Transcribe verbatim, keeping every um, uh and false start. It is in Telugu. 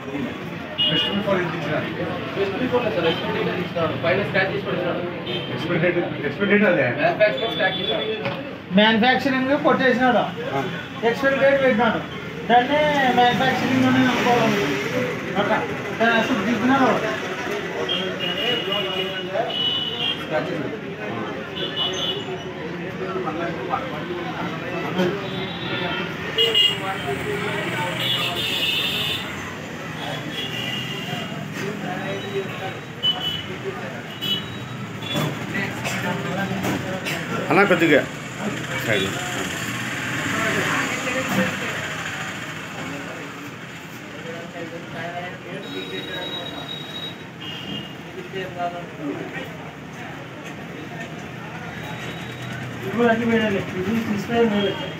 Best before is this one. Best before is the expiry date is not. Final scratch is for it. Expiry date, expiry date are there. Manufacturing scratch is not. Manufacturing కొట్టేసినాడు, ఎక్స్పైరీ డేట్ పెట్టినాడు, దాన్ని మ్యానుఫ్యాక్చరింగ్ అని అనుకోవాలి. అట్లా అసలు దిగినాడు. అన్నా కొద్దిగా సైడ్ ఇప్పుడు అన్ని వేయాలి, ఇది తీసుకొని